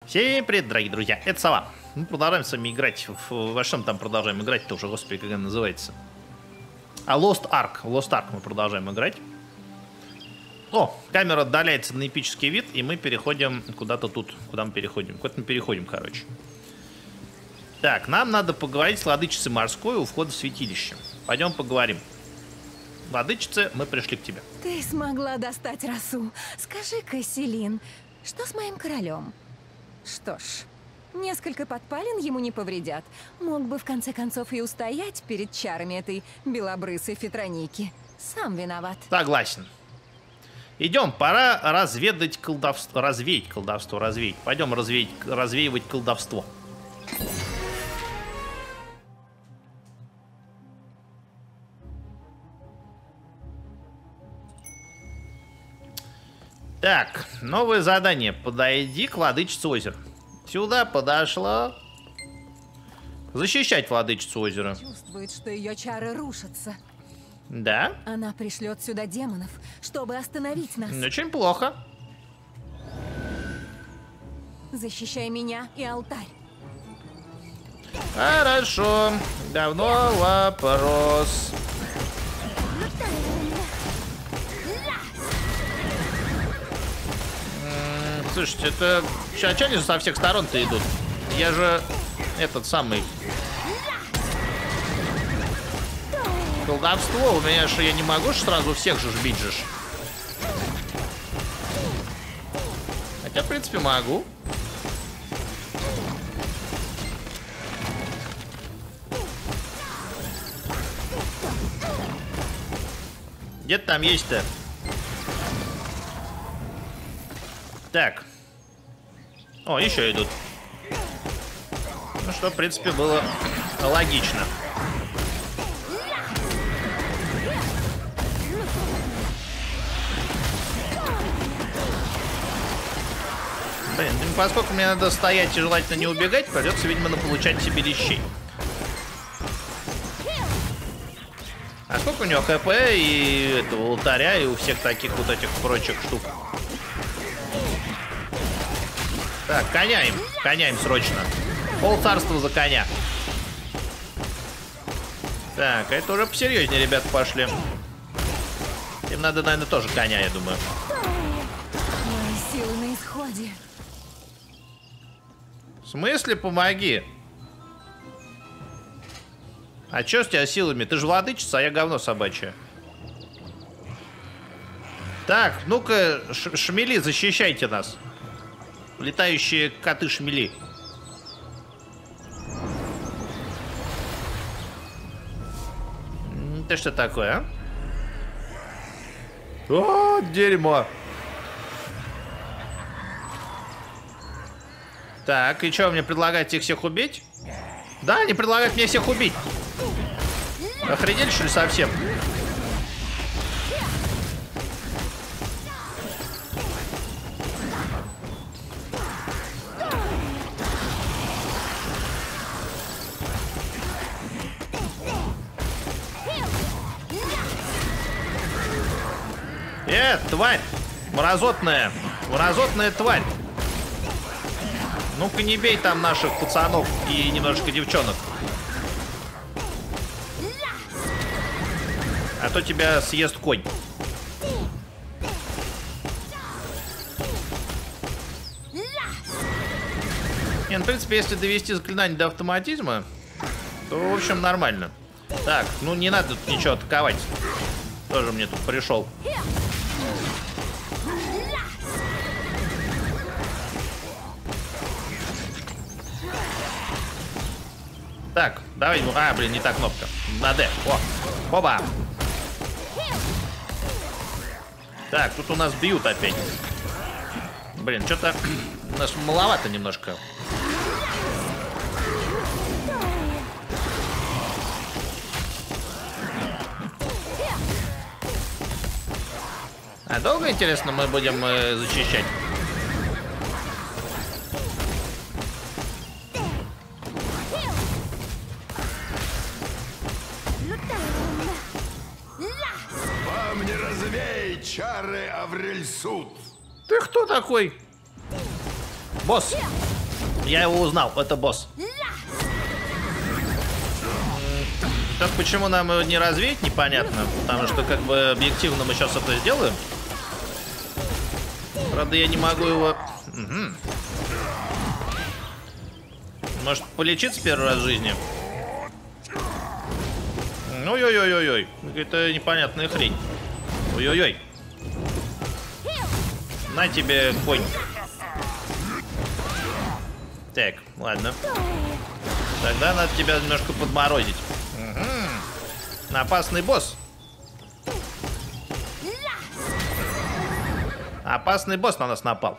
Всем привет, дорогие друзья, это Сова. Мы продолжаем с вами играть. Во что мы там продолжаем играть-то уже, господи, как она называется? Lost Ark. Lost Ark мы продолжаем играть. О, камера отдаляется на эпический вид, и мы переходим куда-то тут. Куда мы переходим? Куда-то мы переходим, короче. Так, нам надо поговорить с владычицей морской у входа в святилище. Пойдем поговорим. Владычица, мы пришли к тебе. Ты смогла достать росу. Скажи-ка, Селин, что с моим королем? Что ж, несколько подпалин ему не повредят. Мог бы в конце концов и устоять перед чарами этой белобрысой фитроники. Сам виноват. Согласен. Идем, пора разведать колдовство. Развеять. Пойдем развеивать колдовство. Так, новое задание. Подойди к владычице озера. Сюда подошла. Защищать владычицу озера. Чувствует, что ее чары рушатся. Да? Она пришлет сюда демонов, чтобы остановить нас. Очень плохо. Защищай меня и алтарь. Хорошо. Давно вопрос. Слушайте, это... Че они же со всех сторон-то идут? Я же... Этот самый... Колдовство у меня же... Я не могу же сразу всех же бить же. Хотя, в принципе, могу. Где-то там есть-то. Так. О, еще идут. Ну что, в принципе, было логично. Блин, поскольку мне надо стоять и желательно не убегать, придется, видимо, получать себе лещей. А сколько у него хп и этого алтаря, и у всех таких вот этих прочих штук? Так, коня им срочно. Пол царства за коня. Так, это уже посерьезнее, ребята, пошли. Им надо, наверное, тоже коня, я думаю. Мои силы на исходе. В смысле, помоги? А чё с тебя силами? Ты же владычица, а я говно собачье. Так, ну-ка, шмели, защищайте нас. Летающие коты-шмели. Это что такое, а? О, дерьмо. Так, и что, мне предлагают их всех убить? Да, они предлагают мне всех убить. Охренели, что ли, совсем? Тварь! Мразотная! Мразотная тварь! Ну-ка не бей там наших пацанов и немножко девчонок. А то тебя съест конь. Не, ну, в принципе, если довести заклинание до автоматизма, то, в общем, нормально. Так, ну не надо тут ничего атаковать. Тоже мне тут пришел. Так, давай. А, блин, не та кнопка. На D. О, оба. Так, тут у нас бьют опять. Блин, что-то у нас маловато немножко. А долго, интересно, мы будем зачищать? Вам не развеять чары Аврельсут. Ты кто такой? Босс. Я его узнал, это босс. Так почему нам его не развеять, непонятно. Потому что как бы объективно мы сейчас это сделаем. Правда, я не могу его... Угу. Может, полечиться первый раз в жизни? Ой-ой-ой-ой-ой. Какая-то непонятная хрень. Ой-ой-ой. На тебе, конь. Так, ладно. Тогда надо тебя немножко подморозить. Угу. Опасный босс. Опасный босс на нас напал.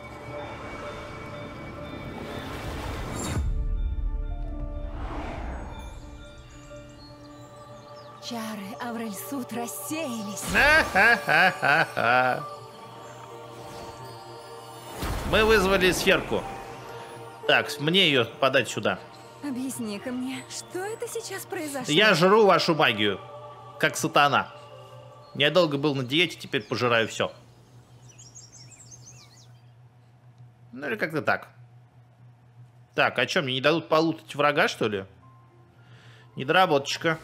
Чары Аврельсут рассеялись. Мы вызвали сферку. Так, мне ее подать сюда. Объясни-ка мне, что это сейчас произошло? Я жру вашу магию, как сатана. Я долго был на диете, теперь пожираю все. Ну или как-то так. Так, а что, мне не дадут полутать врага, что ли? Недоработочка.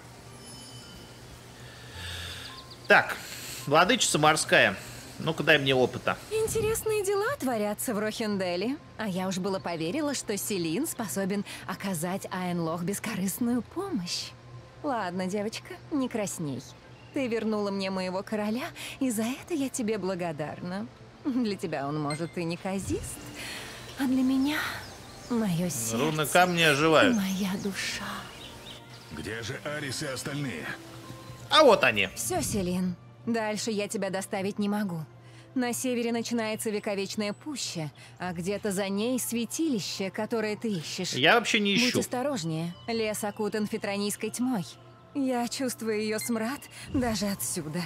Так, владычица морская. Ну-ка дай мне опыта. Интересные дела творятся в Рохенделе. А я уж было поверила, что Селин способен оказать Айнлох бескорыстную помощь. Ладно, девочка, не красней. Ты вернула мне моего короля, и за это я тебе благодарна. Для тебя он, может, и неказист, а для меня мое сердце, Руны камни оживают. моя душа. Где же Арис и остальные? А вот они. Все, Селин, дальше я тебя доставить не могу. На севере начинается вековечная пуща, а где-то за ней святилище, которое ты ищешь. Я вообще не ищу. Будь осторожнее, лес окутан фитронийской тьмой. Я чувствую ее смрад даже отсюда.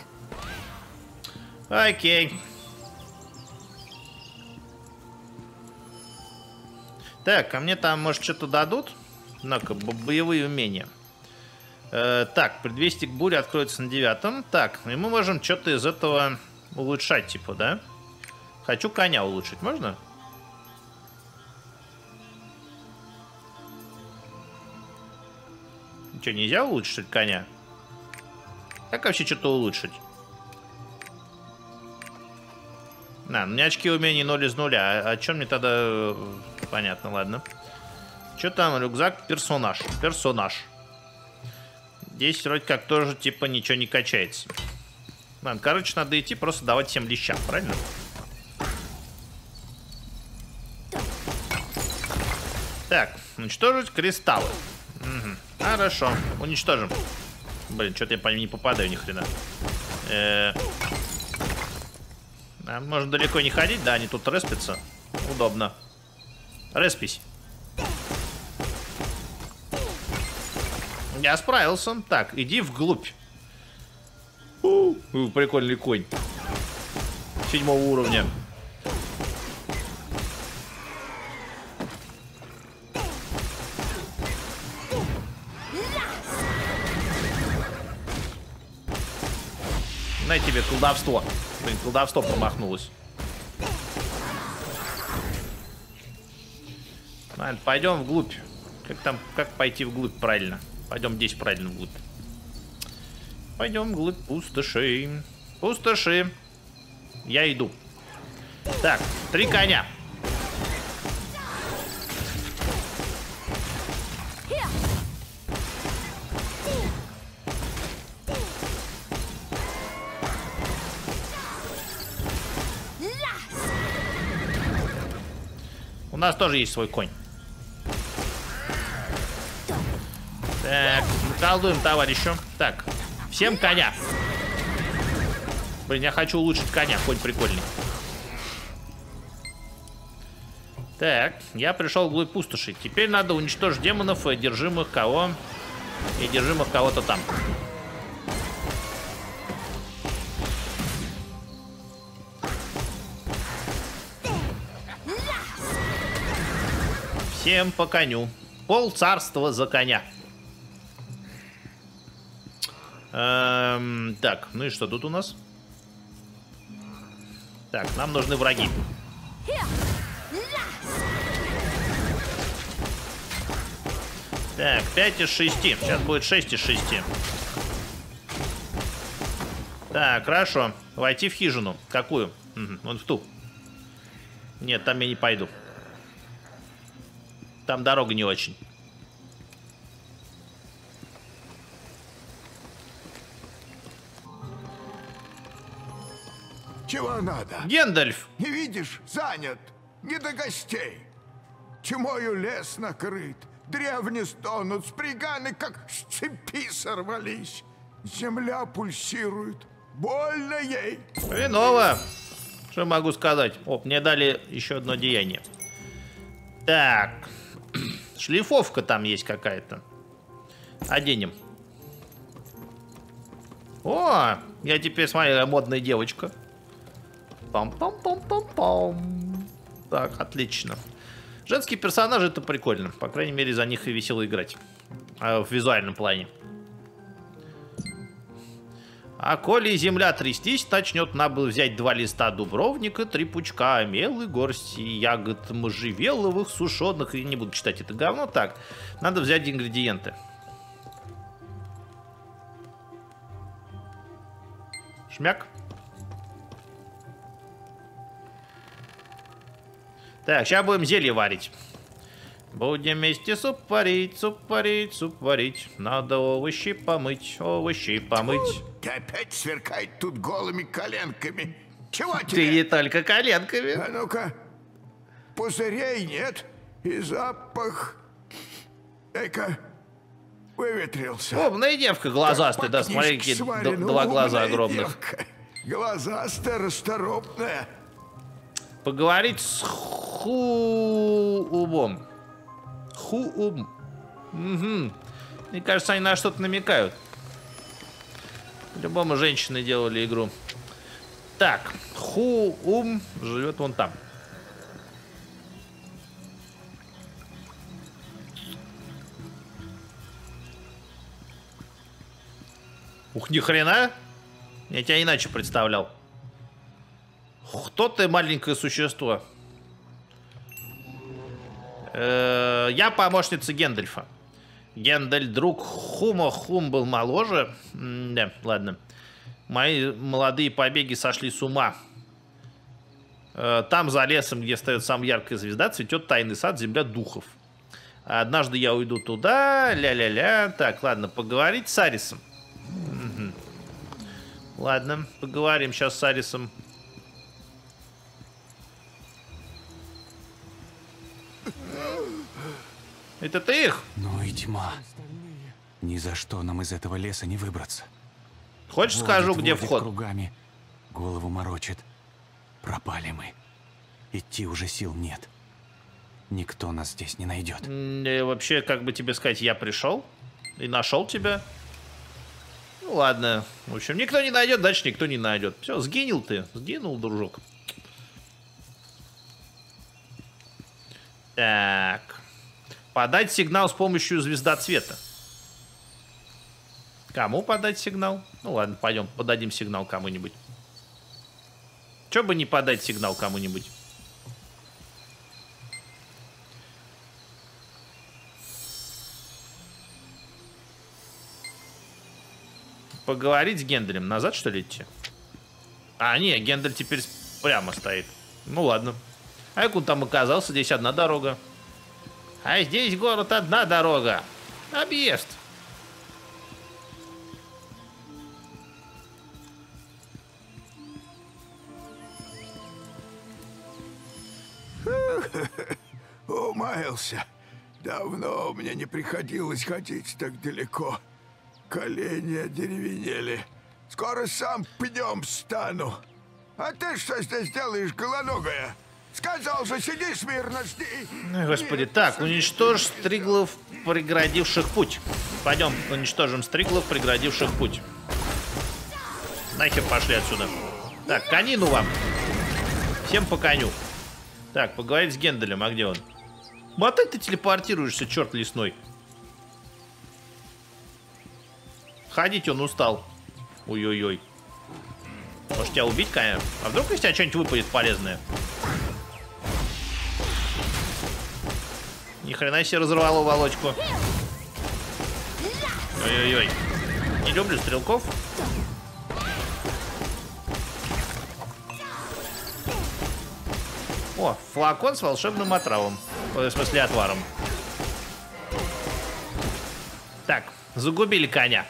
Окей. Так, а мне там, может, что-то дадут? Ну-ка, боевые умения. Так, предвестник бури откроется на 9. Так, и мы можем что-то из этого улучшать, типа, да? Хочу коня улучшить, можно? Что, нельзя улучшить коня? Как вообще что-то улучшить? У меня очки умений 0 из 0. А что мне тогда... Понятно, ладно. Что там? Рюкзак, персонаж. Персонаж. Здесь вроде как тоже типа ничего не качается. Ладно, короче, надо идти просто давать всем лещам, правильно? Так, уничтожить кристаллы. Угу. Хорошо, уничтожим. Блин, что-то я по ним не попадаю ни хрена. Можно далеко не ходить, да, они тут респятся. Удобно. Респись. Я справился. Так, иди вглубь. Прикольный конь. 7-го уровня. На тебе колдовство. Блин, колдовство промахнулось. Ладно, пойдем вглубь. Как пойти вглубь правильно? Пойдем здесь правильно вглубь. Пойдем вглубь пустоши. Пустоши. Я иду. Так, 3 коня. У нас тоже есть свой конь. Так, колдуем товарищу. Так, всем коня. Блин, я хочу улучшить коня, конь прикольный. Так, я пришел вглубь пустоши. Теперь надо уничтожить демонов и одержимых кого? И одержимых кого-то там. Всем по коню. Пол царства за коня. Так, ну и что тут у нас? Так, нам нужны враги. Так, 5 из 6. Сейчас будет 6 из 6. Так, хорошо. Войти в хижину. Какую? Угу, вон в ту. Нет, там я не пойду. Там дорога не очень. Чего надо? Гендальф! Не видишь? Занят. Не до гостей. Тьмою лес накрыт. Древни стонут, спряганы, как с цепи сорвались. Земля пульсирует. Больно ей. Хреново. Что могу сказать? О, мне дали еще одно деяние. Так. Шлифовка там есть какая-то. Оденем. О, я теперь, смотри, модная девочка. Пам-пам-пам-пам-пам. Так, отлично. Женские персонажи — это прикольно. По крайней мере, за них и весело играть. В визуальном плане. А коли земля трястись начнет, надо было взять 2 листа дубровника, 3 пучка мелы, горсть ягод можжевеловых, сушеных. Я не буду читать это говно. Так, надо взять ингредиенты. Шмяк. Так, сейчас будем зелье варить. Будем вместе суп варить, суп варить, суп варить. Надо овощи помыть, овощи помыть. Ты опять сверкает тут голыми коленками. Чего Ты тебе? не только коленками. А ну-ка. Пузырей нет. И запах... Эка выветрился. Умная девка глазастая, да, Как смотри, по-книжке какие сварено, 2 глаза умная огромных. девка. Глазастая, расторопная. Поговорить с Хуумом. Хуум. Угу. Мне кажется, они на что-то намекают. По-любому женщины делали игру. Так, Хуум живет вон там. Ух, ни хрена. Я тебя иначе представлял. Кто ты, маленькое существо? Я помощница Гендальфа. Гендаль, друг Хума. Хум был моложе. Да, ладно. Мои молодые побеги сошли с ума. Там, за лесом, где стоит самая яркая звезда, цветет тайный сад, земля духов. Однажды я уйду туда. Ля-ля-ля. Так, ладно, поговорить с Арисом. Угу. Ладно, поговорим сейчас с Арисом. Это ты их? Ну и тьма. Ни за что нам из этого леса не выбраться. Хочешь, скажу, где водит вход? кругами, голову морочит. Пропали мы. Идти уже сил нет. Никто нас здесь не найдет. Вообще, как бы тебе сказать, я пришел и нашел тебя. Ну ладно. В общем, никто не найдет, дальше никто не найдет. Все, сгинул ты. Сгинул, дружок. Так. Подать сигнал с помощью звездоцвета. Кому подать сигнал? Ну ладно, пойдем, подадим сигнал кому-нибудь. Че бы не подать сигнал кому-нибудь? Поговорить с Гендалем. Назад, что ли, идти? А, не, Гендаль теперь прямо стоит. Ну ладно. А как он там оказался? Здесь одна дорога. А здесь город одна дорога. Объезд. Умаялся. Давно мне не приходилось ходить так далеко. Колени одеревенели. Скоро сам пнем стану. А ты что здесь делаешь, голоногая? Сказал же, сиди смирно, жди. Господи, Нет, так, сиди, уничтожь не стриглов, преградивших путь. Пойдем, уничтожим стриглов, преградивших путь. Нахер пошли отсюда. Так, конину вам. Всем по коню. Так, поговорить с Гендалем, а где он? Мотать ты телепортируешься, черт лесной. Ходить он устал. Ой-ой-ой. Может тебя убить, конечно? А вдруг из тебя что-нибудь выпадет полезное? Ни хрена себе разорвало волочку. Ой-ой-ой. Не люблю стрелков. О, флакон с волшебным отравом. В смысле, отваром. Так, загубили коня.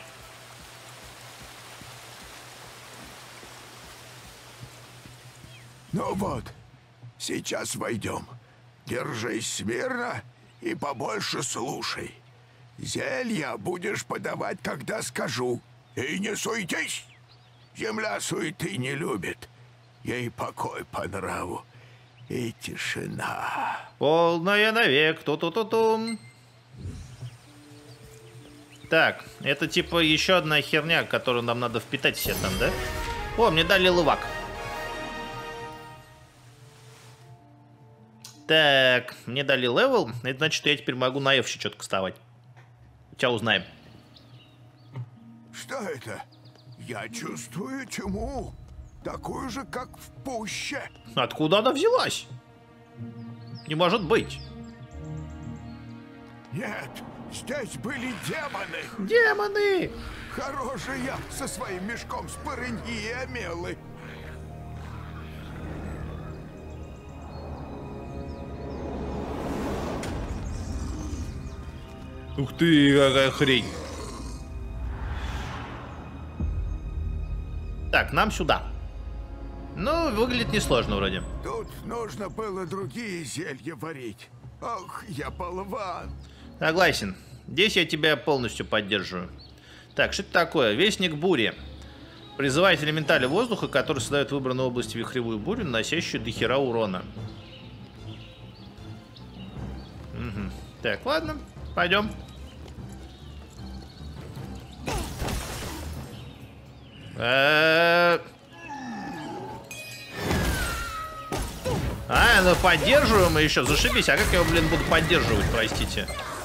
Ну вот, сейчас войдем. Держись смирно и побольше слушай. Зелья будешь подавать, когда скажу. И не суетись. Земля суеты не любит. Ей покой по нраву и тишина. Полная навек. Ту-ту-ту-тум. Так, это типа еще одна херня, которую нам надо впитать все там, да? О, мне дали лывак. Так, мне дали левел. Это значит, что я теперь могу на F четко вставать. Сейчас узнаем. Что это? Я чувствую тьму. Такую же, как в пуще. Откуда она взялась? Не может быть. Нет, здесь были демоны. Демоны! Хороший я со своим мешком с парыньи и омелы. Ух ты, какая хрень. Так, нам сюда. Ну, выглядит несложно вроде. Тут нужно было другие зелья варить. Ох, я болван. Согласен. Здесь я тебя полностью поддерживаю. Так, что это такое? Вестник бури. Призывает элементали воздуха, который создает в выбранной области вихревую бурю, наносящую до хера урона. Угу. Так, ладно, пойдем. Ну поддерживаем еще. Зашибись. А как я его, блин, буду поддерживать, простите?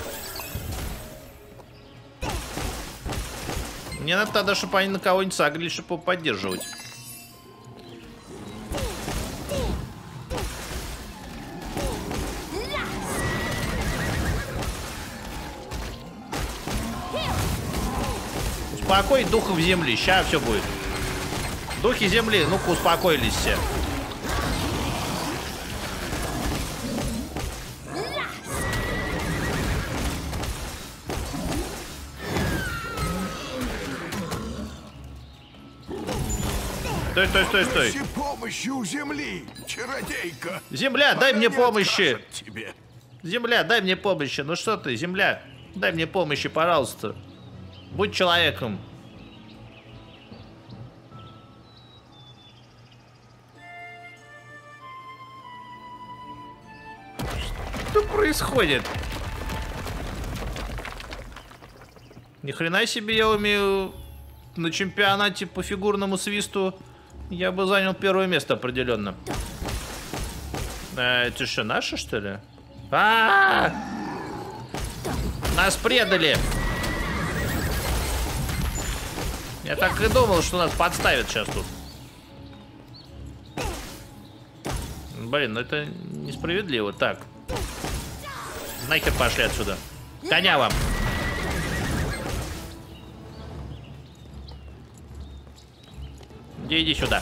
Мне надо тогда, чтобы они на кого-нибудь сагрили, чтобы его поддерживать. Успокой духов земли. Сейчас все будет. Духи земли, ну-ка успокоились все. Стой. Помощи у земли, чародейка. Земля, дай мне помощи. Тебе. Земля, дай мне помощи. Ну что ты, земля, дай мне помощи, пожалуйста. Будь человеком. Что происходит? Ни хрена себе я умею на чемпионате по фигурному свисту. Я бы занял первое место определенно. Это что, наши, что ли? Нас предали! Я так и думал, что нас подставят сейчас тут. Блин, ну это несправедливо. Так. Нахер пошли отсюда. Коня вам. Иди сюда.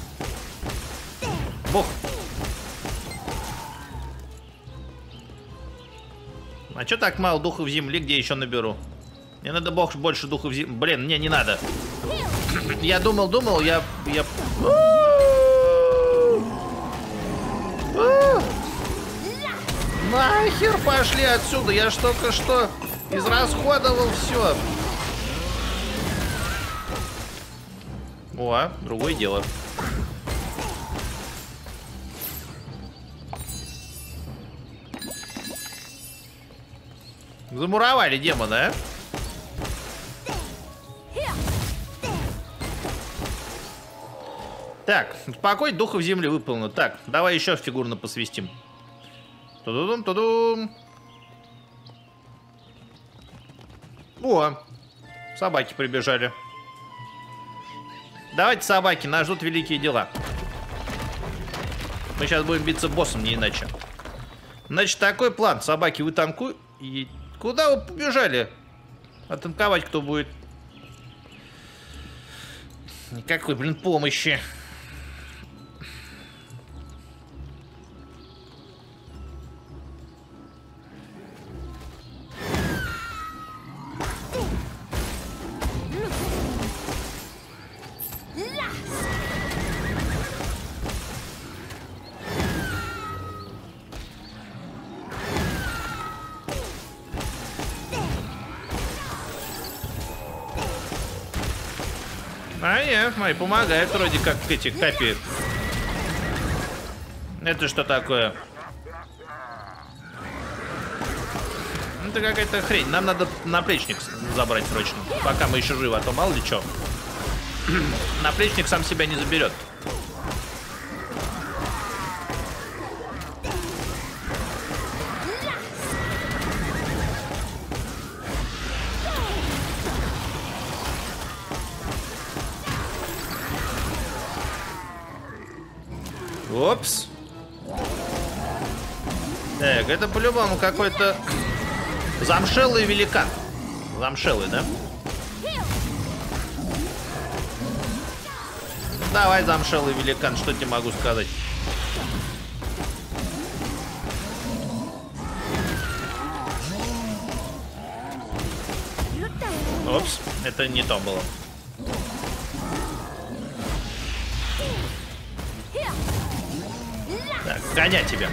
Бух. А чё так мало духов земли? Где еще наберу? Мне надо больше духов земли. Блин, не надо. Я думал, я... Нахер пошли отсюда. Я ж только что израсходовал все. О, другое дело. Замуровали демона, а? Так, успокоить духов земли выполнено. Так, давай еще фигурно посвистим. Тудум-тудум. О, собаки прибежали. Давайте, собаки, нас ждут великие дела. Мы сейчас будем биться боссом, не иначе. Значит, такой план. Собаки, вы танкуете. Куда вы побежали? А танковать кто будет? Никакой, блин, помощи. А нет, мои помогают вроде как эти копии. Это что такое? Это какая-то хрень. Нам надо наплечник забрать срочно. Пока мы еще живы, а то мало ли что. Наплечник сам себя не заберет. Опс. Так, это по-любому какой-то замшелый великан. Замшелый, да? Давай, замшелый великан, что тебе могу сказать? Опс, это не то было. Так, гонять тебя.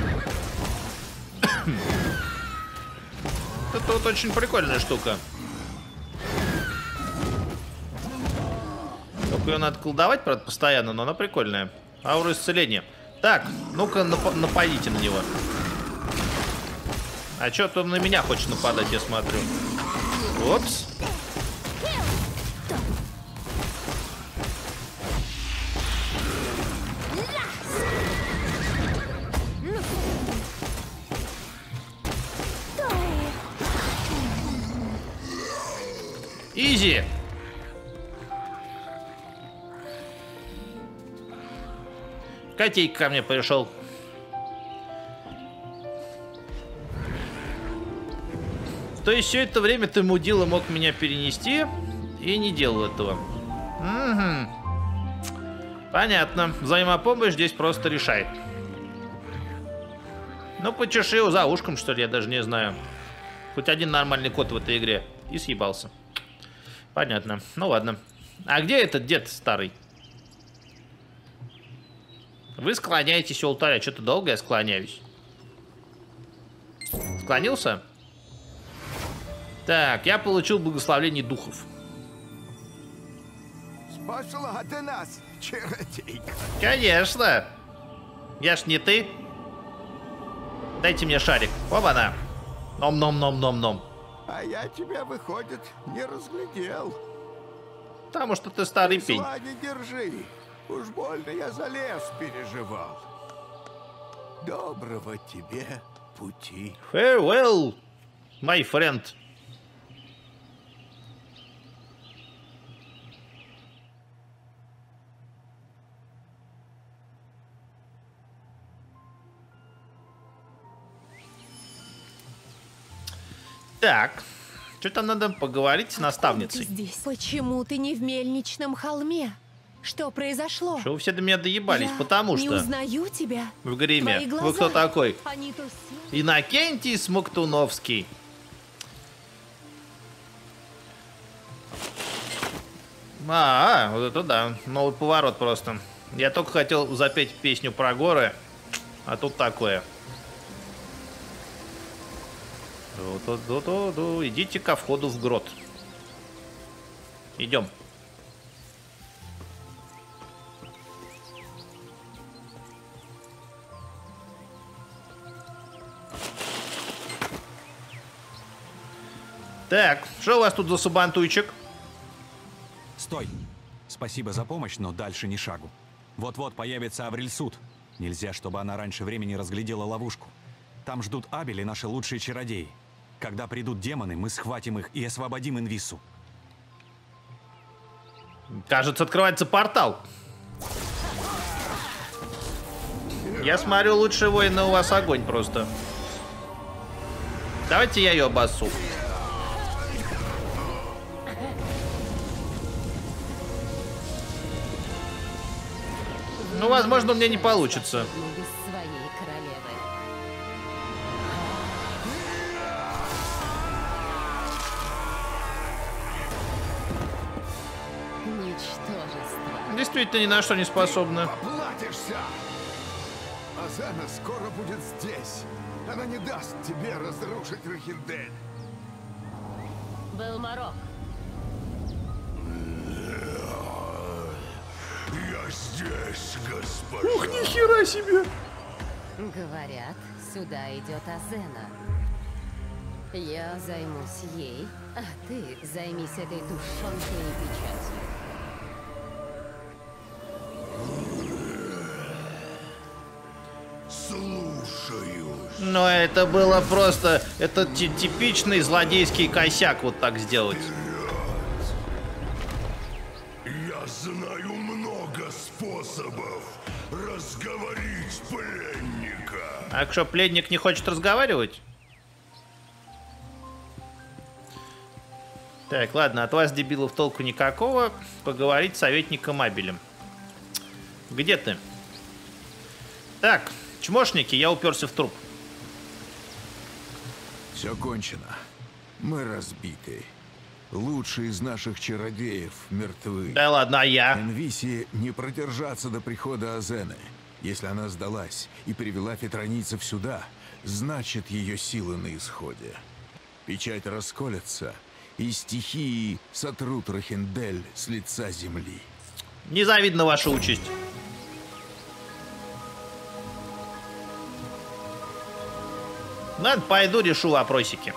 Это вот очень прикольная штука. Только ее надо колдовать, правда, постоянно, но она прикольная. Аура исцеления. Так, ну-ка нападите на него. А что ты на меня хочешь нападать, я смотрю. Опс. Изи. Котейка ко мне пришел. То есть все это время ты, мудила, мог меня перенести и не делал этого. Угу. Понятно. Взаимопомощь здесь просто решает. Ну, почеши его за ушком, что ли, я даже не знаю. Хоть один нормальный кот в этой игре. И съебался. Понятно. Ну ладно. А где этот дед старый? Вы склоняетесь у алтаря. Что-то долго я склоняюсь. Склонился? Так, я получил благословение духов. Спасла ты нас, чародейка. Конечно. Я ж не ты. Дайте мне шарик. Оба-на. Ном-ном-ном-ном-ном. А я тебя, выходит, не разглядел. Потому что ты старый пень. Зла не держи. Уж больно я за лес переживал. Доброго тебе пути. Farewell, my friend. Так, что-то надо поговорить с наставницей. Ты здесь. Почему ты не в мельничном холме? Что произошло? Что вы все до меня доебались? Потому не что узнаю тебя. в гриме. Твои глаза, Вы кто такой? Они то Иннокентий Смоктуновский. Вот это да. Новый поворот просто. Я только хотел запеть песню про горы, а тут такое. Идите ко входу в грот. Идем. Так, что у вас тут за сабантуйчик? Стой! Спасибо за помощь, но дальше ни шагу. Вот-вот появится Аврельсуд. Нельзя, чтобы она раньше времени разглядела ловушку. Там ждут Абель и наши лучшие чародеи. Когда придут демоны, мы схватим их и освободим Инвису. Кажется, открывается портал. Я смотрю, лучшие воины у вас огонь просто. Давайте я ее обоссу. Ну, возможно, у меня не получится. Без своей королевы. Ничтожество. Действительно, ни на что не способна. Платишься! Азена скоро будет здесь. Она не даст тебе разрушить Рахиндель. Белмарок. Я здесь, госпожа. Ух, нихера себе! Говорят, сюда идет Азена. Я займусь ей, а ты займись этой тушенкой и печатью. Слушаюсь. Но это было просто... Это типичный злодейский косяк вот так сделать. Я знаю много способов разговорить пленника. А что, пленник не хочет разговаривать? Так, ладно, от вас, дебилов, толку никакого. Поговорить с советником Абелем. Где ты? Так, чмошники, я уперся в труп. Все кончено. Мы разбиты. Лучшие из наших чародеев мертвы. Да ладно, а я? Энвиси не продержаться до прихода Азены. Если она сдалась и привела фетронийцев сюда, значит, ее силы на исходе. Печать расколется, и стихии сотрут Рахиндель с лица земли. Незавидна ваша участь. Ладно, пойду решу вопросики.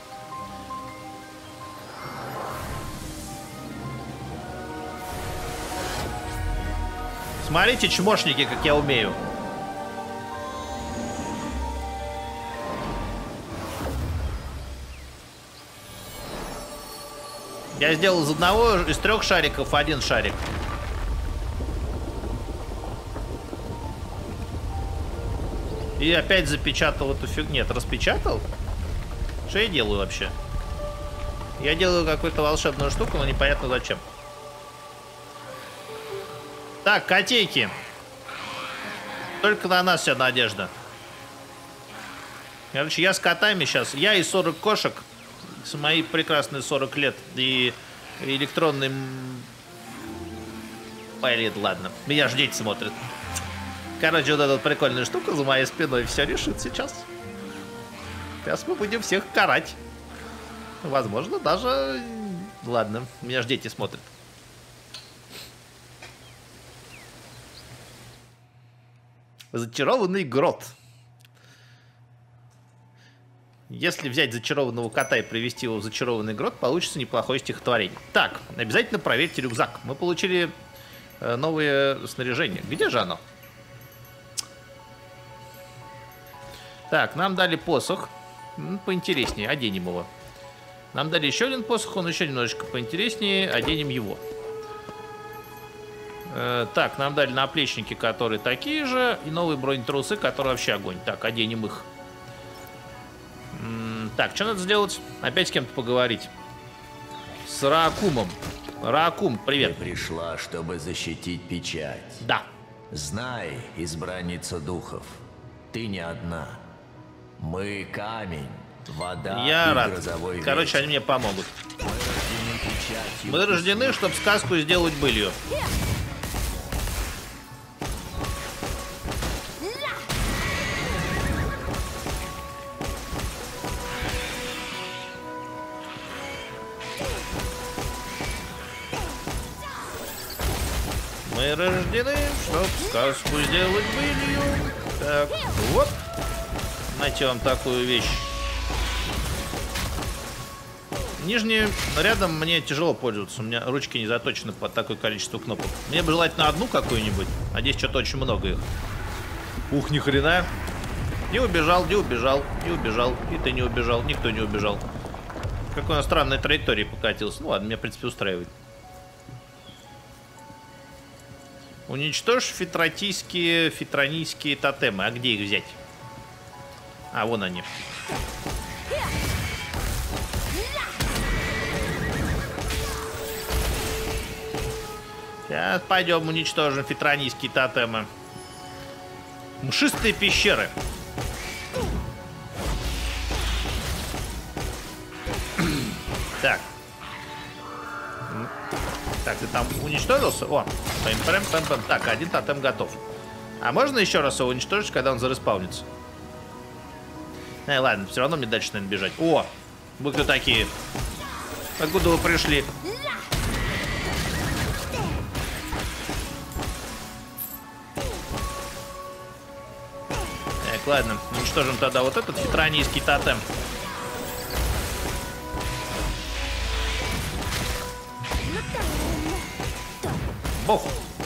Смотрите, чмошники, как я умею. Я сделал из 3 шариков 1 шарик. И опять запечатал эту фигню. Нет, распечатал? Что я делаю вообще? Я делаю какую-то волшебную штуку, но непонятно зачем. Так, котейки. Только на нас вся надежда. Короче, я с котами сейчас. Я и 40 кошек. С мои прекрасные 40 лет. И электронный... Блин, ладно. Меня же дети смотрят. Короче, вот эта вот прикольная штука за моей спиной все решит сейчас. Сейчас мы будем всех карать. Возможно, даже... Ладно, меня же дети смотрят. Зачарованный грот. Если взять зачарованного кота и привести его в зачарованный грот, получится неплохое стихотворение. Так, обязательно проверьте рюкзак. Мы получили новое снаряжение. Где же оно? Так, нам дали посох. Поинтереснее, оденем его. Нам дали еще один посох, он еще немножечко поинтереснее, оденем его. Так, нам дали наплечники, которые такие же, и новые бронетрусы, которые вообще огонь. Так, оденем их. Так, что надо сделать? Опять с кем-то поговорить. С Раакумом. Раакум, привет. Ты пришла, чтобы защитить печать. Да. Знай, избранница духов, ты не одна. Мы камень, вода Я и рад. грозовой Короче, ветер. они мне помогут. Мы рождены печатью. Мы рождены, чтобы сказку сделать былью. Мы рождены, чтоб сказку сделать былью. Так, вот. Знаете, вам такую вещь. Нижним рядом мне тяжело пользоваться. У меня ручки не заточены под такое количество кнопок. Мне бы желательно одну какую-нибудь. А здесь что-то очень много их. Ух, ни хрена. Не убежал, не убежал, не убежал. И ты не убежал, никто не убежал. Какой он странной траектории покатился. Ну ладно, меня, в принципе, устраивает. Уничтожь фетронийские тотемы. А где их взять? А, вон они. Сейчас пойдем уничтожим фитронийские тотемы. Мшистые пещеры. Так. Так, ты там уничтожился? О, пэм-пэм-пэм-пэм. Так, один тотем готов. А можно еще раз его уничтожить, когда он зареспаунится? Ладно, все равно мне дальше, наверное, бежать. О, вы кто такие? Откуда вы пришли? Так, ладно, уничтожим тогда вот этот фитронийский тотем. Бог.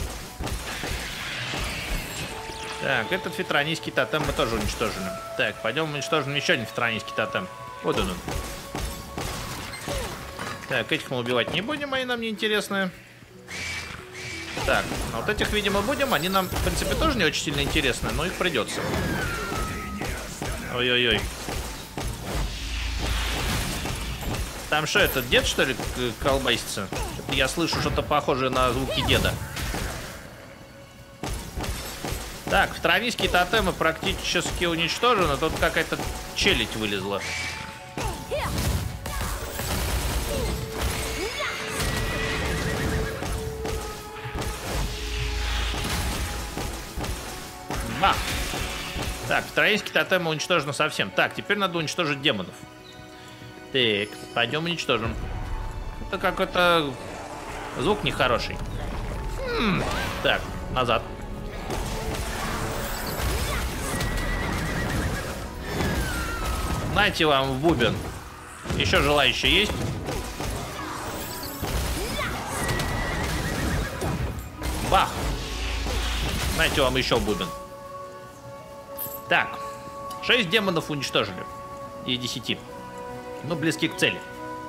Так, этот фитронийский тотем мы тоже уничтожили. Так, пойдем уничтожим еще один фитронийский тотем. Вот он. Так, этих мы убивать не будем, они нам не интересны. Так, а вот этих, видимо, будем. Они нам, в принципе, тоже не очень сильно интересны, но их придется. Ой-ой-ой. Там что, это дед, что ли, колбасится? Я слышу что-то похожее на звуки деда. Так, фитронийские тотемы практически уничтожены. Тут какая-то челядь вылезла. Бах! Так, фитронийские тотемы уничтожены совсем. Так, теперь надо уничтожить демонов. Так, пойдем уничтожим. Это какой-то звук нехороший. Так, назад. Знаете, вам в бубен. Еще желающие есть? Бах! Знаете, вам еще бубен. Так, 6 демонов уничтожили. Из 10. Ну, близки к цели.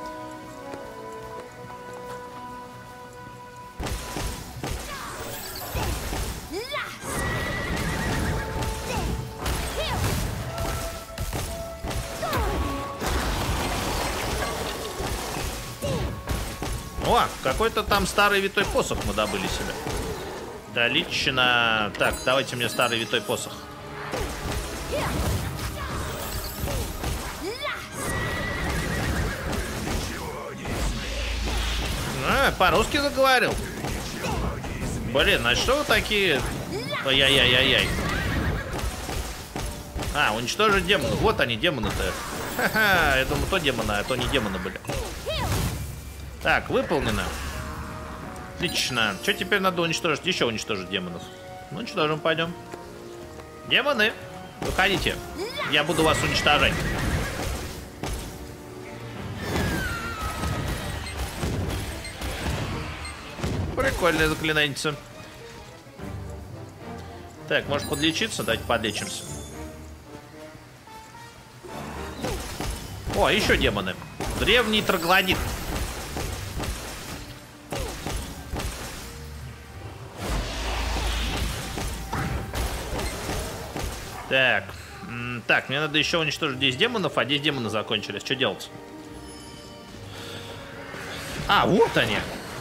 О, какой-то там старый витой посох мы добыли себе. Да, лично. Так, давайте мне старый витой посох. По-русски заговорил. Блин, а что вы такие? Ай-яй-яй-яй-яй. А, уничтожить демонов. Вот они, демоны-то. Ха-ха, я думаю, то демоны, а то не демоны были. Так, выполнено. Отлично. Что теперь надо уничтожить? Еще уничтожить демонов. Ну, уничтожим, пойдем. Демоны, выходите. Я буду вас уничтожать. Прикольная заклинанница. Так, может подлечиться? Давайте подлечимся. О, еще демоны. Древний троглодит. Так. Так, мне надо еще уничтожить 10 демонов, а 10 демонов закончились. Что делать? А, вот они.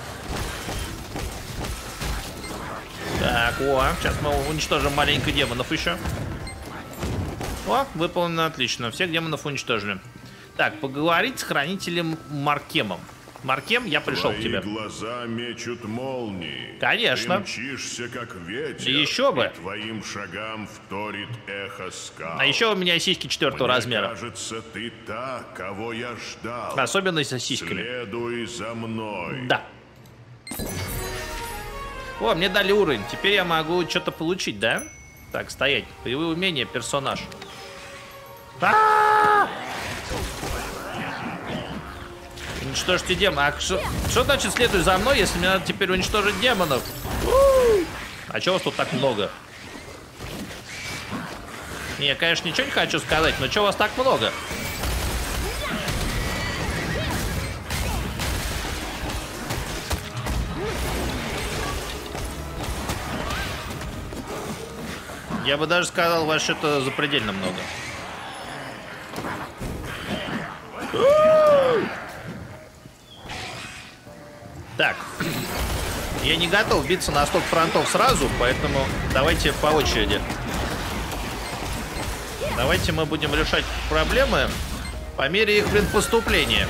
Так, о, сейчас мы уничтожим маленько демонов еще. О, выполнено отлично. Всех демонов уничтожили. Так, поговорить с хранителем Маркемом. Маркем, я пришел к тебе. Глаза мечут молнии. Конечно. Ты мчишься, как ветер. Еще бы. И твоим шагам вторит эхо скал. А еще у меня сиськи 4-го размера. Кажется, ты та, кого я ждал. Особенно с сиськами. Следуй за мной. Да. О, мне дали уровень. Теперь я могу что-то получить, да? Так, стоять. Боевые умения, персонаж. Уничтожьте демона. А что значит следуй за мной, если мне надо теперь уничтожить демонов? А чего вас тут так много? Не, я, конечно, ничего не хочу сказать, но чего вас так много? Я бы даже сказал, вас что-то запредельно много. Так. Я не готов биться на 100 фронтов сразу, поэтому давайте по очереди. Давайте мы будем решать проблемы по мере их, блин, поступления.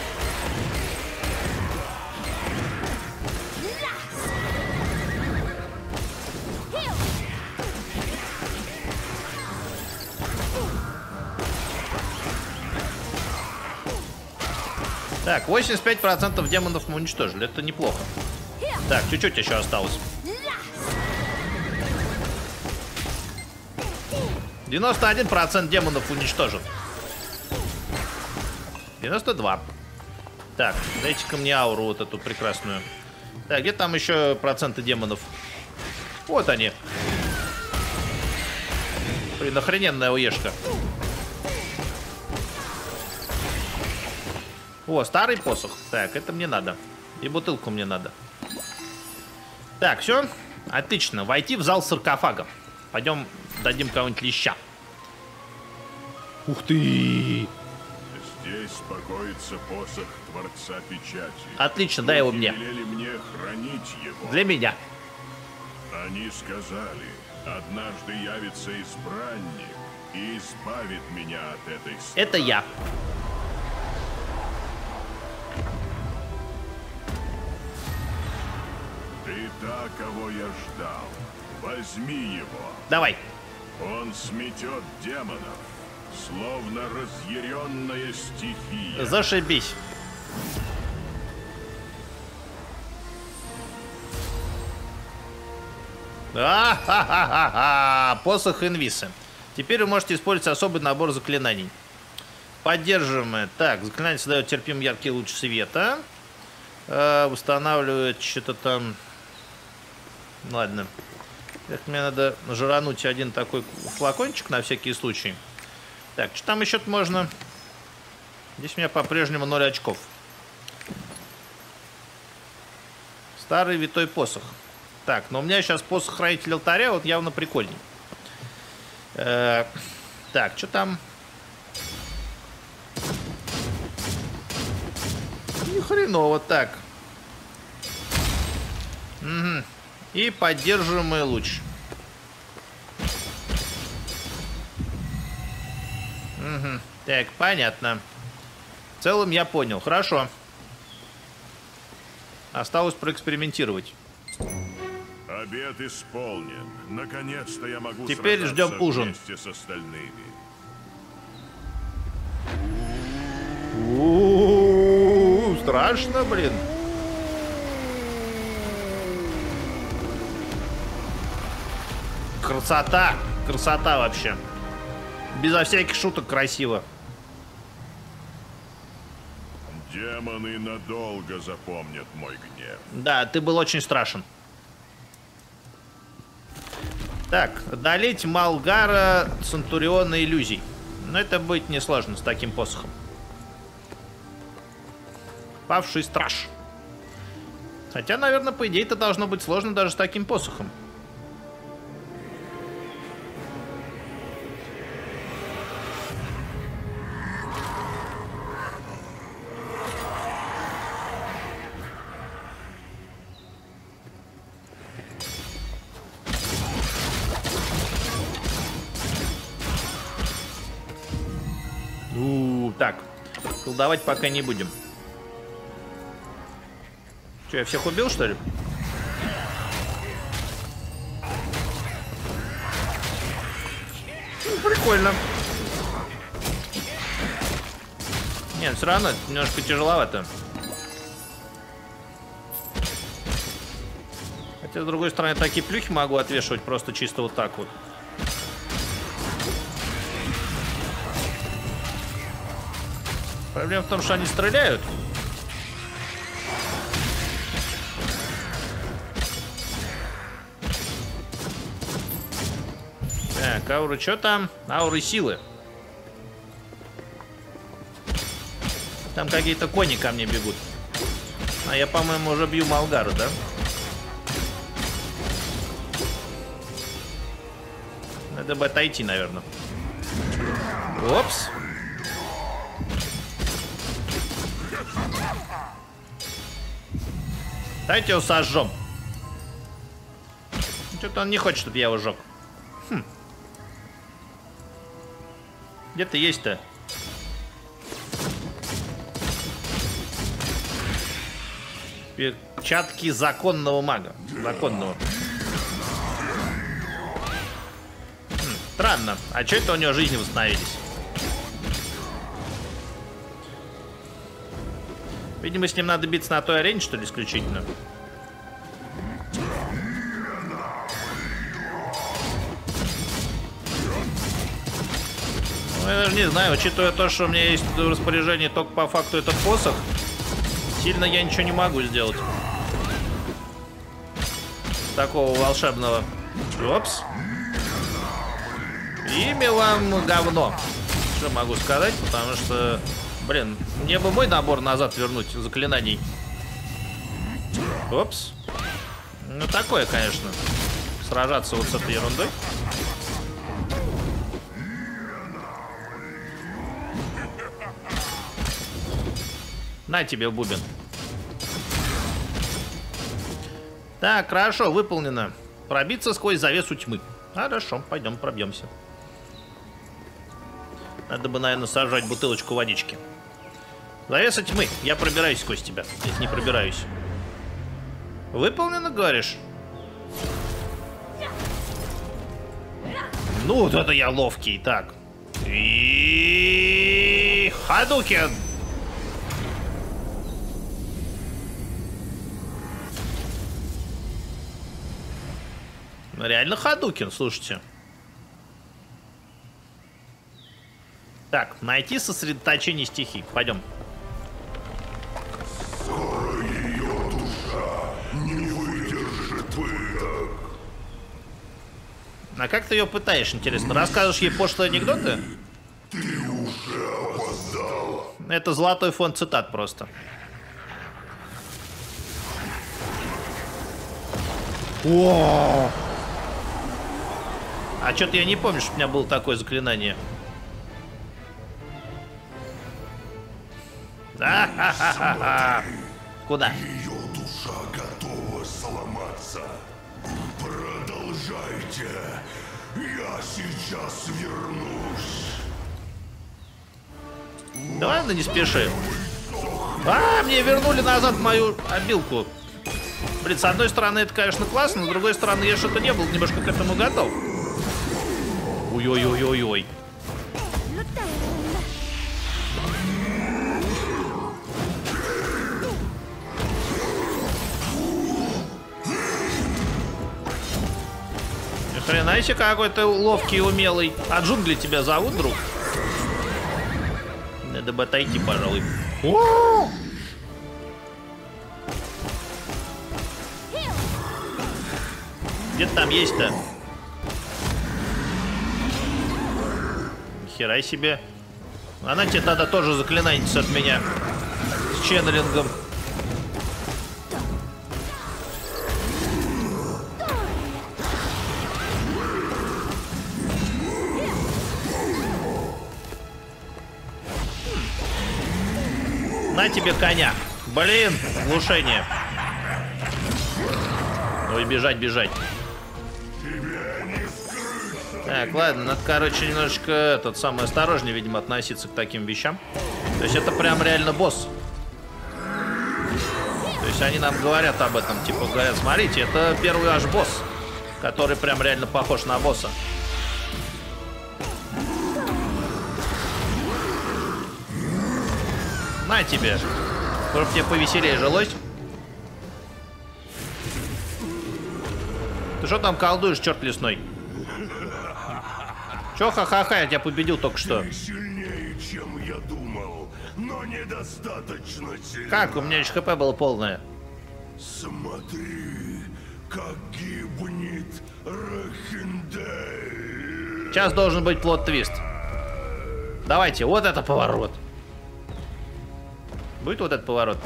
Так, 85% демонов мы уничтожили. Это неплохо. Так, чуть-чуть еще осталось. 91% демонов уничтожен. 92. Так, дайте-ка мне ауру вот эту прекрасную. Так, где там еще проценты демонов? Вот они. Блин, охрененная уешка. О, старый посох. Так, это мне надо. И бутылку мне надо. Так, все. Отлично. Войти в зал саркофага. Пойдем дадим кого-нибудь леща. Ух ты! Здесь покоится посох Творца Печати. Отлично, дай его мне. Велели мне хранить его. Для меня. Они сказали, однажды явится избранник и избавит меня от этой страны. Это я. Ты та, кого я ждал. Возьми его. Давай. Он сметет демонов, словно разъяренная стихия. Зашибись. А-ха-ха-ха-ха. Посох Инвисы. Теперь вы можете использовать особый набор заклинаний. Поддерживаемое. Так, заклинание создает терпимый яркий луч света. Восстанавливает что-то там. Ладно. Мне надо жрануть один такой флакончик на всякий случай. Так, что там еще можно? Здесь у меня по-прежнему 0 очков. Старый витой посох. Так, но у меня сейчас посох хранитель алтаря, вот явно прикольней. Так, что там? Ни хреново, так. Угу. И поддерживаемый луч. Угу. Так, понятно. В целом я понял. Хорошо. Осталось проэкспериментировать. Обед исполнен. Наконец-то я могу Теперь ждем ужин. вместе с остальными. Страшно, блин. Красота. Красота вообще. Безо всяких шуток красиво. Демоны надолго запомнят мой гнев. Да, ты был очень страшен. Так, одолеть Малгара Центуриона иллюзий. Но это будет несложно с таким посохом. Павший страж. Хотя, наверное, по идее, это должно быть сложно даже с таким посохом. Так, колдовать пока не будем. Че, я всех убил, что ли? Ну, прикольно. Нет, все равно немножко тяжеловато. Хотя, с другой стороны, такие плюхи могу отвешивать просто чисто вот так вот. Проблема в том, что они стреляют. Так, аура, что там? Ауры силы. Там какие-то кони ко мне бегут. А я, по-моему, уже бью Малгару, да? Надо бы отойти, наверное. Опс. Давайте его сожжем. Что-то он не хочет, чтобы я его сжег. Хм. Где ты есть-то? Перчатки законного мага. Законного. Странно. А что это у него жизни восстановились? Видимо, с ним надо биться на той арене, что ли, исключительно. Ну, я даже не знаю, учитывая то, что у меня есть в распоряжении только по факту этот посох, сильно я ничего не могу сделать. Такого волшебного. Опс. Имя вам говно. Что могу сказать, потому что... Блин, мне бы мой набор назад вернуть заклинаний. Опс. Ну, такое, конечно. Сражаться вот с этой ерундой. На тебе, бубен. Так, хорошо, выполнено. Пробиться сквозь завесу тьмы. Хорошо, пойдем пробьемся. Надо бы, наверное, сажать бутылочку водички. Завеса тьмы. Я пробираюсь сквозь тебя, если не пробираюсь. Выполнено, говоришь? Ну, вот это я ловкий. Так. И Хадукен. Реально Хадукен, слушайте. Так, найти сосредоточение стихий. Пойдем. Ее душа не выдержит пыток. А как ты ее пытаешь, интересно? Рассказываешь ей пошлые анекдоты? Ты уже опоздал. Это золотой фонд цитат просто. О! А что-то я не помню, что у меня было такое заклинание. А-ха-ха-ха-ха. Куда? Ее душа готова сломаться. Продолжайте. Я сейчас вернусь. Да ладно, не спеши. А, мне вернули назад мою обилку. Блин, с одной стороны, это, конечно, классно, с другой стороны, я что-то не был немножко к этому готов. Ой-ой-ой-ой-ой. Ни хрена себе, какой ты ловкий и умелый. А джунгли тебя зовут, друг? Надо бы отойти, пожалуй. О! Где ты там есть-то? Хера себе. Она тебе тогда тоже заклинается от меня. С ченнелингом. На тебе коня. Блин, глушение. Ой, бежать, бежать. Так, ладно, надо, короче, немножечко осторожнее, видимо, относиться к таким вещам. То есть это прям реально босс. То есть они нам говорят об этом, типа, говорят, смотрите, это первый аж босс, который прям реально похож на босса. На тебе. Чтобы тебе повеселее жилось. Ты что там колдуешь, черт лесной? Чё, ха-ха-ха, я тебя победил только что. Ты сильнее, чем я думал, но недостаточно сильно. Как? У меня еще ХП было полное. Смотри, как гибнет Рахиндель. Сейчас должен быть плот-твист. Давайте, вот это поворот. Будет вот этот поворот?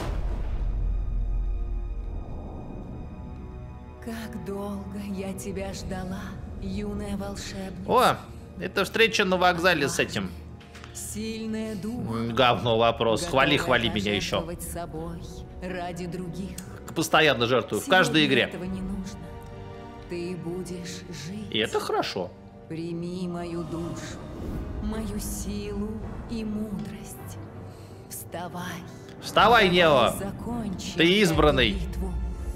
Как долго я тебя ждала, юная волшебница. О, это встреча на вокзале с этим. Сильная дух. Говно вопрос. Хвали меня еще. Жертвовать собой ради других. Постоянно жертвую. В каждой Сегодня игре. этого не нужно. Ты будешь жить. И это хорошо. Прими мою душу, мою силу и мудрость. Вставай. Вставай, Нео. Закончи Ты избранный. эту битву.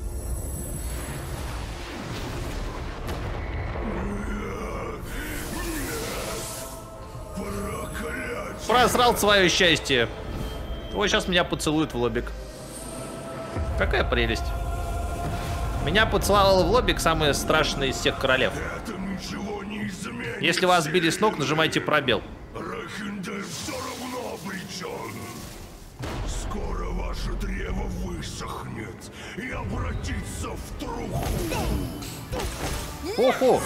Просрал свое счастье. Ой, сейчас меня поцелуют в лобик. Какая прелесть. Меня поцеловал в лобик самый страшный из всех королев. Это ничего не изменит. Если вас сбили с ног, нажимайте пробел. Рахиндель все равно обречен. Скоро ваше древо высохнет и обратится в труху. Оху.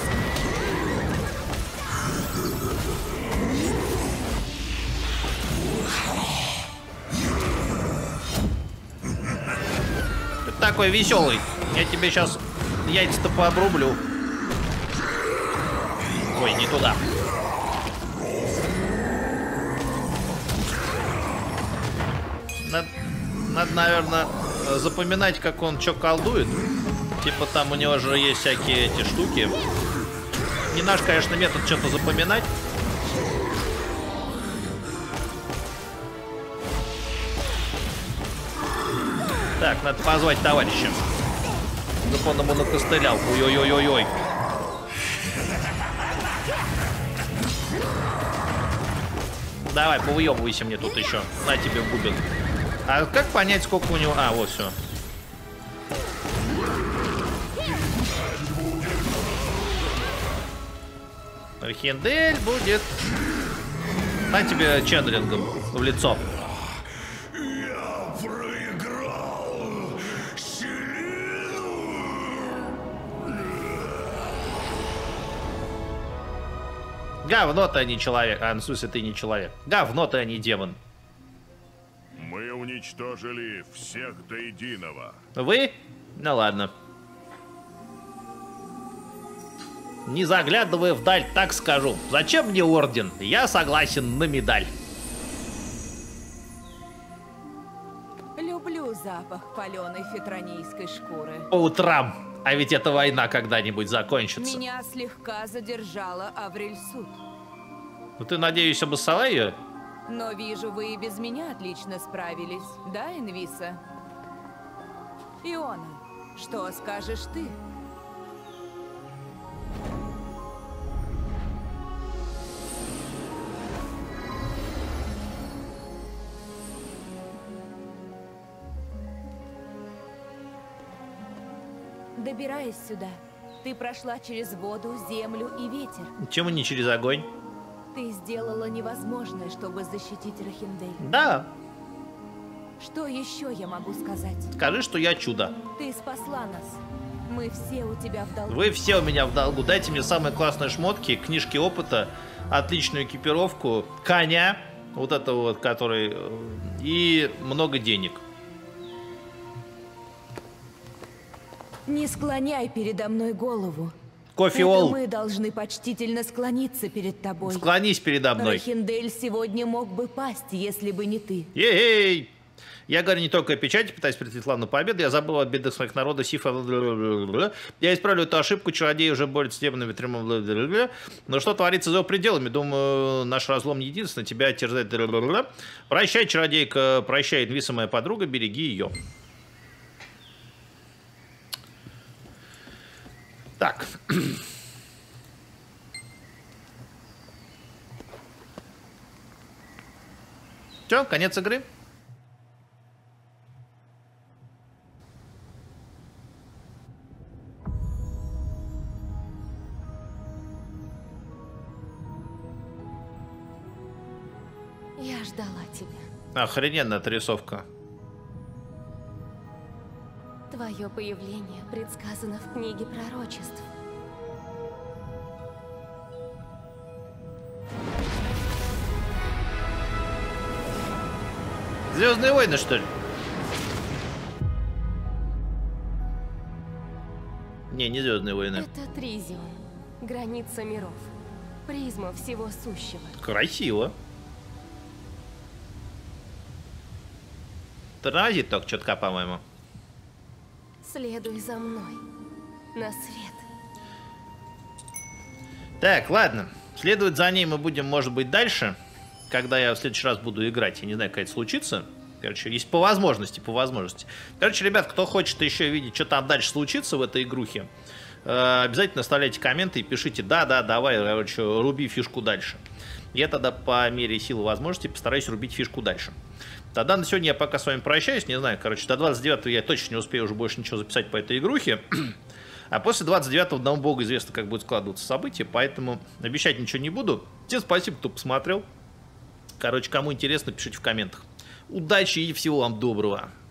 Ты такой веселый. Я тебе сейчас яйца-то пообрублю. Ой, не туда. Надо, наверное, запоминать, как он что колдует. Типа там у него же есть всякие эти штуки. Не наш, конечно, метод что-то запоминать. Так, надо позвать товарища. Чтобы он ему накостылял. Ой-ой-ой-ой-ой. Давай, повыебывайся мне тут еще. На тебе в бубен. А как понять, сколько у него... А, вот все. Рахиндель будет... На тебе чендлингом в лицо. Я проиграл Селину. Говно ты, а не человек. А, в смысле, ты не человек. Говно ты, а не демон. Мы уничтожили всех до единого. Вы? Ну ладно. Не заглядывая вдаль, так скажу. Зачем мне орден? Я согласен на медаль. Люблю запах паленой фетронийской шкуры. По утрам. А ведь эта война когда-нибудь закончится. Меня слегка задержала Аврельсут. Ну ты, надеюсь, обоссала ее? Но вижу, вы и без меня отлично справились, да, Энвиса? Иона, что скажешь ты? Добираясь сюда, ты прошла через воду, землю и ветер. Чему не через огонь? Ты сделала невозможное, чтобы защитить Рахиндель. Да. Что еще я могу сказать? Скажи, что я чудо. Ты спасла нас. Мы все у тебя в долгу. Вы все у меня в долгу. Дайте мне самые классные шмотки, книжки опыта, отличную экипировку, коня, вот это вот, который, и много денег. Не склоняй передо мной голову. Кофеол, Мы должны почтительно склониться перед тобой. склонись передо мной. Рахиндель сегодня мог бы пасть, если бы не ты. Ей-ей! Я говорю не только о печати, пытаюсь прийти славную победу. Я забыл о бедах своих народов, Сифа. Я исправлю эту ошибку, чародеи уже борются с демонами трюмом. Но что творится за его пределами? Думаю, наш разлом не единственный. Тебя терзает. Прощай, чародейка, прощай, Энвиса, моя подруга, береги ее. Так. Все, конец игры. Я ждала тебя. Охрененная отрисовка. Твое появление предсказано в книге пророчеств. Звездные войны, что ли? Не Звездные войны. Это Тризион, граница миров, призма всего сущего. Красиво. Тормозит только чутка, по-моему. Следуй за мной на свет. Так, ладно. Следовать за ней мы будем, может быть, дальше. Когда я в следующий раз буду играть. Я не знаю, как это случится. Короче, есть по возможности, по возможности. Короче, ребят, кто хочет еще видеть, что там дальше случится в этой игрухе, обязательно оставляйте комменты и пишите: да, давай, короче, руби фишку дальше. Я тогда по мере силы возможности постараюсь рубить фишку дальше. Тогда на сегодня я пока с вами прощаюсь. Не знаю, короче, до 29-го я точно не успею уже больше ничего записать по этой игрухе. А после 29-го, одному богу известно, как будут складываться события, поэтому обещать ничего не буду. Всем спасибо, кто посмотрел. Короче, кому интересно, пишите в комментах. Удачи и всего вам доброго.